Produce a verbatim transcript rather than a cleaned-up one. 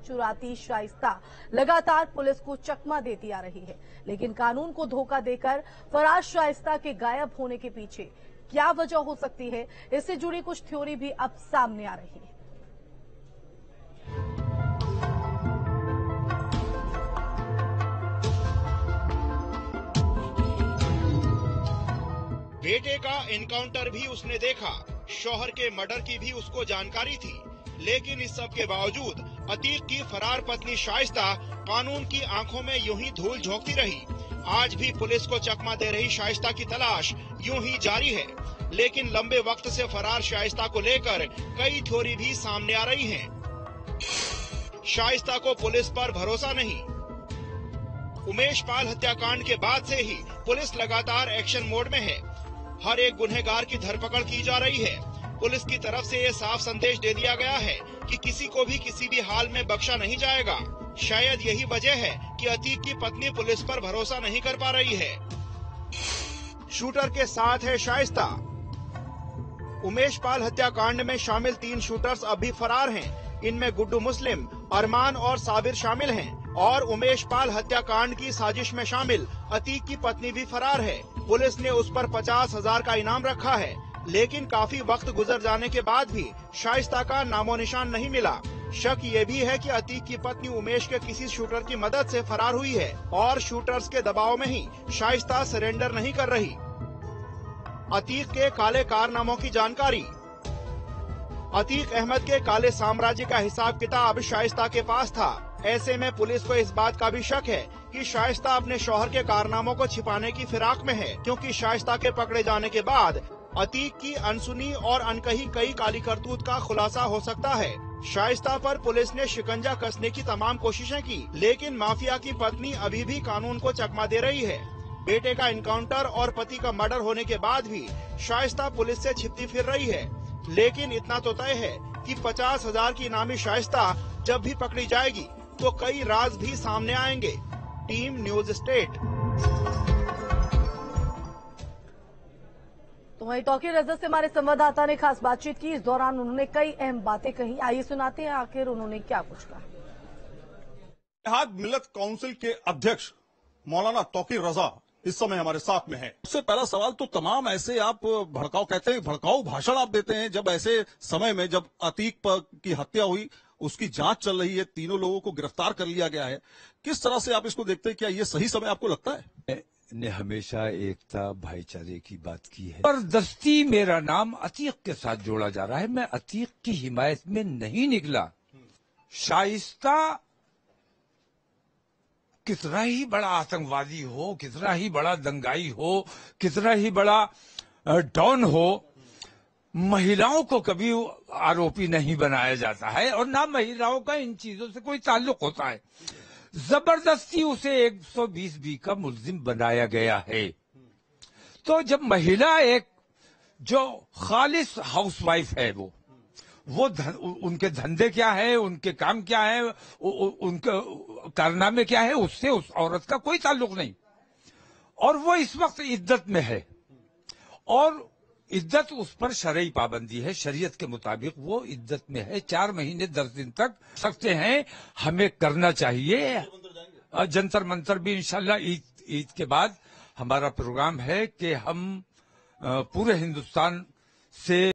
चुराती शाइस्ता लगातार पुलिस को चकमा देती आ रही है। लेकिन कानून को धोखा देकर फरार शाइस्ता के गायब होने के पीछे क्या वजह हो सकती है, इससे जुड़ी कुछ थ्योरी भी अब सामने आ रही है। बेटे का एनकाउंटर भी उसने देखा, शौहर के मर्डर की भी उसको जानकारी थी, लेकिन इस सब के बावजूद अतीक की फरार पत्नी शाइस्ता कानून की आंखों में यूं ही धूल झोंकती रही। आज भी पुलिस को चकमा दे रही शाइस्ता की तलाश यूं ही जारी है, लेकिन लंबे वक्त से फरार शाइस्ता को लेकर कई थ्योरी भी सामने आ रही हैं। शाइस्ता को पुलिस पर भरोसा नहीं। उमेश पाल हत्याकांड के बाद से ही पुलिस लगातार एक्शन मोड में है। हर एक गुनहगार की धरपकड़ की जा रही है। पुलिस की तरफ से ये साफ संदेश दे दिया गया है कि किसी को भी किसी भी हाल में बख्शा नहीं जाएगा। शायद यही वजह है कि अतीक की पत्नी पुलिस पर भरोसा नहीं कर पा रही है। शूटर के साथ है शाइस्ता। उमेश पाल हत्याकांड में शामिल तीन शूटर्स अब भी फरार हैं। इनमें गुड्डू मुस्लिम, अरमान और साबिर शामिल हैं। और उमेश पाल हत्याकांड की साजिश में शामिल अतीक की पत्नी भी फरार है। पुलिस ने उस पर पचास हजार का इनाम रखा है, लेकिन काफी वक्त गुजर जाने के बाद भी शाइस्ता का नामो निशान नहीं मिला। शक ये भी है कि अतीक की पत्नी उमेश के किसी शूटर की मदद से फरार हुई है और शूटर्स के दबाव में ही शाइस्ता सरेंडर नहीं कर रही। अतीक के काले कारनामों की जानकारी। अतीक अहमद के काले साम्राज्य का हिसाब किताब शाइस्ता के पास था। ऐसे में पुलिस को इस बात का भी शक है कि शाइस्ता अपने शौहर के कारनामों को छिपाने की फिराक में है, क्योंकि शाइस्ता के पकड़े जाने के बाद अतीक की अनसुनी और अनकही कई काली करतूत का खुलासा हो सकता है। शाइस्ता पर पुलिस ने शिकंजा कसने की तमाम कोशिशें की, लेकिन माफिया की पत्नी अभी भी कानून को चकमा दे रही है। बेटे का इनकाउंटर और पति का मर्डर होने के बाद भी शाइस्ता पुलिस से छिपती फिर रही है। लेकिन इतना तो तय है कि पचास हजार की इनामी शाइस्ता जब भी पकड़ी जाएगी तो कई राज भी सामने आएंगे। Team news state. तो वहीं तौकीर रजत से हमारे संवाददाता ने खास बातचीत की। इस दौरान उन्होंने कई अहम बातें कही। आइए सुनाते हैं आखिर उन्होंने क्या कुछ कहा। इत्तेहाद मिल्लत काउंसिल के अध्यक्ष मौलाना तौकीर रजा इस समय हमारे साथ में है। सबसे पहला सवाल तो तमाम ऐसे आप भड़काऊ कहते हैं, भड़काऊ भाषण आप देते हैं जब ऐसे समय में जब अतीक पर की हत्या हुई, उसकी जांच चल रही है, तीनों लोगों को गिरफ्तार कर लिया गया है। किस तरह से आप इसको देखते हैं? क्या ये सही समय आपको लगता है? ने हमेशा एकता भाईचारे की बात की है। जबरदस्ती मेरा नाम अतीक के साथ जोड़ा जा रहा है। मैं अतीक की हिमायत में नहीं निकला। शाइस्ता कितना ही बड़ा आतंकवादी हो, कितना ही बड़ा दंगाई हो, कितना ही बड़ा डॉन हो, महिलाओं को कभी आरोपी नहीं बनाया जाता है और ना महिलाओं का इन चीजों से कोई ताल्लुक होता है। जबरदस्ती उसे एक सौ बीस बी का मुल्जिम बनाया गया है। तो जब महिला एक जो खालिस हाउसवाइफ है, वो वो धन, उनके धंधे क्या है, उनके काम क्या है, उ, उ, उनके कारनामे क्या है, उससे उस औरत का कोई ताल्लुक नहीं। और वो इस वक्त इद्दत में है और इद्दत उस पर शरई पाबंदी है। शरीयत के मुताबिक वो इद्दत में है। चार महीने दस दिन तक सकते हैं। हमें करना चाहिए। जंतर मंतर भी इंशाल्लाह ईद ईद के बाद हमारा प्रोग्राम है कि हम पूरे हिंदुस्तान से